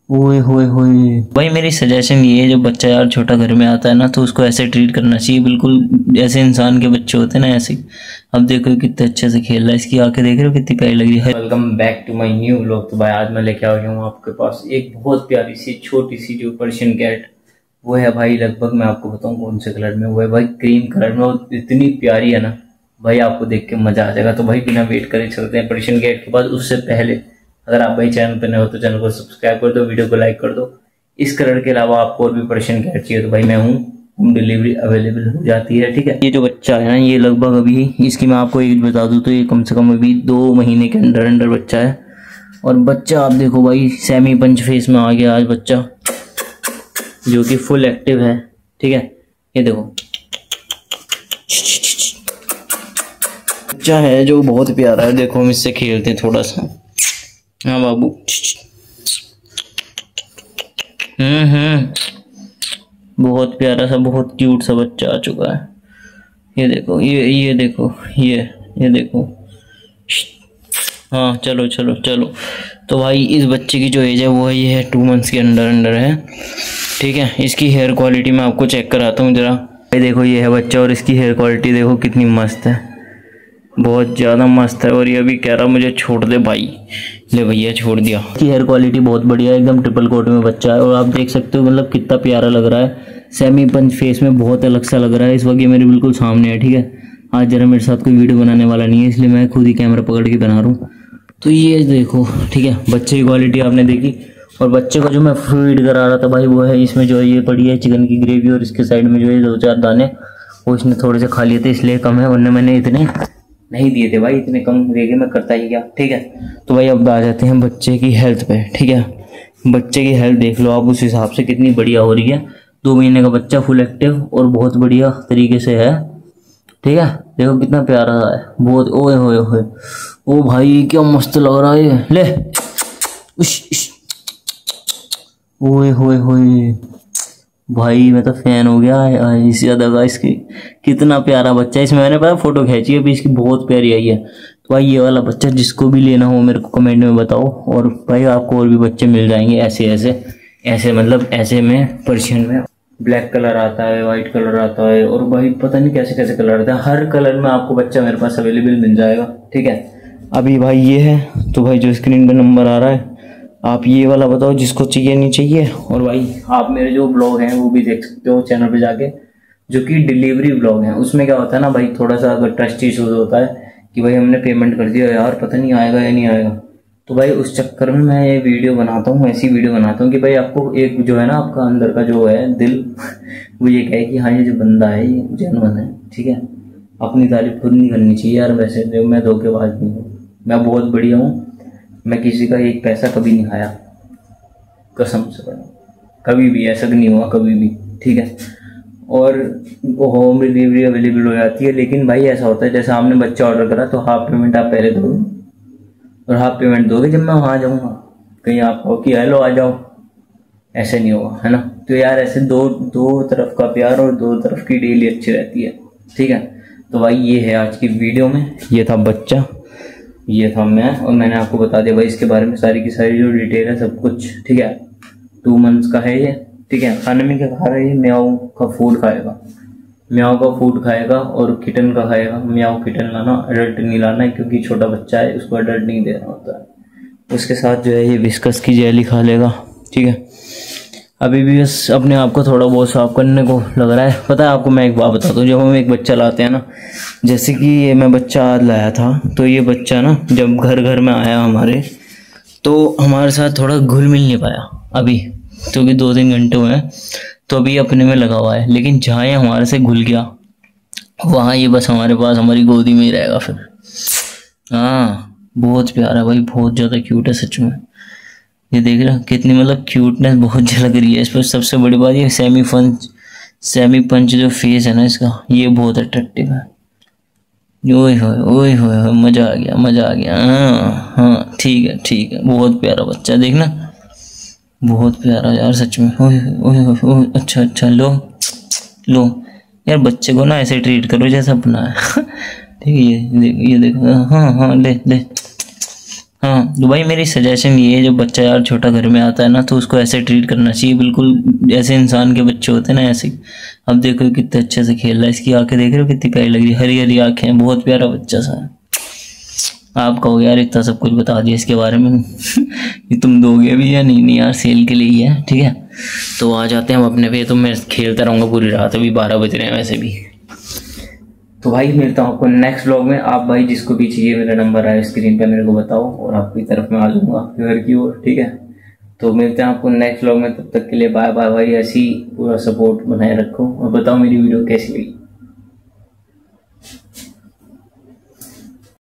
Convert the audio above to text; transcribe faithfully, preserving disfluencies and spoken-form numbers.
ओए होए होए भाई, मेरी सजेशन ये है, जो बच्चा यार छोटा घर में आता है ना, तो उसको ऐसे ट्रीट करना चाहिए, बिल्कुल ऐसे इंसान के बच्चे होते हैं ना ऐसे। अब देखो कितने अच्छे से खेल रहा है, इसकी आंखें देख रहे हो कितनी प्यारी लग रही है। Welcome back to my new vlog. तो भाई आज मैं लेके आया हूँ आपके पास एक बहुत प्यारी सी छोटी सी जो पर्शियन कैट, वो है भाई लगभग मैं आपको बताऊँ कौन से कलर में, वो है भाई क्रीम कलर में, और इतनी प्यारी है ना भाई, आपको देख के मजा आ जाएगा। तो भाई बिना वेट करे चलते हैं पर्शियन कैट के पास। उससे पहले अगर आप भाई चैनल पर नए हो तो चैनल को सब्सक्राइब कर दो, वीडियो को लाइक कर दो। इस कलर के अलावा आपको और भी पर्शियन कैट चाहिए तो भाई मैं हूँ, होम डिलीवरी अवेलेबल हो जाती है, ठीक है। ये जो बच्चा है ना, ये लगभग अभी इसकी मैं आपको एज बता दूं तो ये कम से कम अभी दो महीने के अंदर अंदर बच्चा है। और बच्चा आप देखो भाई सेमी पंच फेस में आ गया आज बच्चा, जो कि फुल एक्टिव है, ठीक है। ये देखो बच्चा है जो बहुत प्यारा है। देखो हम इससे खेलते हैं थोड़ा सा। हाँ बाबू, हम्म हम्म बहुत प्यारा सा, बहुत क्यूट सा बच्चा आ चुका है। ये देखो, ये ये देखो, ये ये देखो। हाँ चलो चलो चलो। तो भाई इस बच्चे की जो एज है वो है, ये है टू मंथ्स के अंडर अंडर है, ठीक है। इसकी हेयर क्वालिटी मैं आपको चेक कराता हूँ जरा। भाई देखो ये है बच्चा, और इसकी हेयर क्वालिटी देखो कितनी मस्त है, बहुत ज़्यादा मस्त है। और ये भी कह रहा मुझे छोड़ दे भाई, ले भैया छोड़ दिया। इसकी हेयर क्वालिटी बहुत बढ़िया है, एकदम ट्रिपल कोट में बच्चा है। और आप देख सकते हो मतलब कितना प्यारा लग रहा है, सेमी पंच फेस में बहुत अलग सा लग रहा है। इस वक्त ये मेरे बिल्कुल सामने है, ठीक है। आज जरा मेरे साथ कोई वीडियो बनाने वाला नहीं है, इसलिए मैं खुद ही कैमरा पकड़ के बना रहा हूँ। तो ये देखो, ठीक है, बच्चे की क्वालिटी आपने देखी। और बच्चे को जो मैं फीड करा रहा था भाई, वो है इसमें जो ये पड़ी है चिकन की ग्रेवी, और इसके साइड में जो है दो चार दाने, वो इसने थोड़े से खा लिए थे इसलिए कम है, वरना मैंने इतने नहीं दिए थे भाई, इतने कम देके मैं करता ही क्या, ठीक है। तो भाई अब आ जाते हैं बच्चे की हेल्थ पे, ठीक है। बच्चे की हेल्थ देख लो आप उस हिसाब से कितनी बढ़िया हो रही है। दो महीने का बच्चा, फुल एक्टिव और बहुत बढ़िया तरीके से है, ठीक है। देखो कितना प्यारा है, बहुत। ओए होए होए, ओ भाई क्या मस्त लग रहा है, ले उश, उश। ओए होए होए भाई, मैं तो फैन हो गया इससे ज्यादा का। इसकी कितना प्यारा बच्चा है, इसमें मैंने पता फोटो खींची है भी इसकी, बहुत प्यारी आई है। तो भाई ये वाला बच्चा जिसको भी लेना हो मेरे को कमेंट में बताओ, और भाई आपको और भी बच्चे मिल जाएंगे ऐसे ऐसे ऐसे, मतलब ऐसे में पर्शियन में ब्लैक कलर आता है, वाइट कलर आता है, और भाई पता नहीं कैसे कैसे कलर आता है। हर कलर में आपको बच्चा मेरे पास अवेलेबल मिल जाएगा, ठीक है। अभी भाई ये है, तो भाई जो स्क्रीन पे नंबर आ रहा है, आप ये वाला बताओ जिसको चाहिए नहीं चाहिए। और भाई आप मेरे जो ब्लॉग हैं वो भी देख सकते हो चैनल पे जाके, जो कि डिलीवरी ब्लॉग हैं। उसमें क्या होता है ना भाई, थोड़ा सा अगर ट्रस्ट इशूज होता है कि भाई हमने पेमेंट कर दिया यार, पता नहीं आएगा या नहीं आएगा, तो भाई उस चक्कर में मैं ये वीडियो बनाता हूँ, ऐसी वीडियो बनाता हूँ कि भाई आपको एक जो है ना, आपका अंदर का जो है दिल वो ये कहे कि हाँ ये जो बंदा है ये जेन्युइन है, ठीक है। अपनी तारीफ खुद नहीं करनी चाहिए यार, वैसे जो मैं धोखेबाज नहीं हूँ, मैं बहुत बढ़िया हूँ। मैं किसी का एक पैसा कभी नहीं खाया, कसम से बड़ा, कभी भी ऐसा नहीं हुआ कभी भी, ठीक है। और होम डिलीवरी अवेलेबल हो जाती है, लेकिन भाई ऐसा होता है जैसे आपने बच्चा ऑर्डर करा तो हाफ पेमेंट आप पहले दोगे और हाफ पेमेंट दोगे जब मैं वहाँ जाऊँगा, कहीं आप हो कि हेलो आ जाओ, ऐसे नहीं होगा, है ना। तो यार ऐसे दो दो तरफ का प्यार और दो तरफ की डील अच्छी रहती है, ठीक है। तो भाई ये है आज की वीडियो में, ये था बच्चा, ये था मैं, और मैंने आपको बता दिया भाई इसके बारे में सारी की सारी जो डिटेल है सब कुछ, ठीक है। टू मंथ्स का है ये, ठीक है। खाने में क्या खा रहा है ये, म्याऊ का फूड खाएगा, म्याऊ का फूड खाएगा, और किटन का खाएगा। म्याऊ किटन लाना, अडल्ट नहीं लाना है क्योंकि छोटा बच्चा है, उसको अडल्ट नहीं देना होता है। उसके साथ जो है ये विस्कस की जेली खा लेगा, ठीक है। अभी भी बस अपने आप को थोड़ा बहुत साफ करने को लग रहा है। पता है आपको मैं एक बात बताता हूँ, जब हम एक बच्चा लाते हैं ना, जैसे कि ये मैं बच्चा आज लाया था, तो ये बच्चा ना जब घर घर में आया हमारे, तो हमारे साथ थोड़ा घुल मिल नहीं पाया अभी, क्योंकि दो तीन घंटे हुए हैं, तो अभी अपने में लगा हुआ है। लेकिन जहाँ ये हमारे से घुल गया, वहाँ ये बस हमारे पास हमारी गोदी में ही रहेगा फिर। हाँ बहुत प्यारा भाई, बहुत ज़्यादा क्यूट है सच में। ये देख रहे हो कितनी मतलब क्यूटनेस बहुत झलक रही है इस पर। सबसे बड़ी बात ये सेमी पंच सेमी पंच जो फेस है ना इसका, ये बहुत अट्रैक्टिव है। ओए होए ओए होए, मजा आ गया मजा आ गया। हाँ हाँ ठीक है ठीक है, बहुत प्यारा बच्चा, देखना बहुत प्यारा यार सच में। ओए ओए ओए, अच्छा अच्छा, लो लो यार, बच्चे को ना ऐसे ट्रीट करो जैसा अपना है, ठीक है। ये देख ये देख, हाँ हाँ ले ले, हाँ तो भाई मेरी सजेशन ये है, जब बच्चा यार छोटा घर में आता है ना तो उसको ऐसे ट्रीट करना चाहिए, बिल्कुल जैसे इंसान के बच्चे होते हैं ना ऐसे। अब देखो कितने अच्छे से खेल रहा है, इसकी आंखें देख रहे हो कितनी प्यारी लग रही है, हरी हरी आंखें, बहुत प्यारा बच्चा सा है। आप कहोगे यार इतना सब कुछ बता दिया इसके बारे में ये तुम दोगे भी या नहीं? नहीं यार सेल के लिए ही है, ठीक है। तो आ जाते हैं हम अपने पे, तो मैं खेलता रहूँगा पूरी रात, अभी बारह बज रहे हैं वैसे भी। तो भाई मिलता हूँ आपको नेक्स्ट व्लॉग में। आप भाई जिसको भी चाहिए मेरा नंबर आया स्क्रीन पे मेरे को बताओ, और आपकी तरफ में आ जाऊँगा आपके घर की ओर, ठीक है। तो मिलते हैं आपको नेक्स्ट व्लॉग में, तब तक के लिए बाय बाय भाई। ऐसी पूरा सपोर्ट बनाए रखो और बताओ मेरी वीडियो कैसी लगी।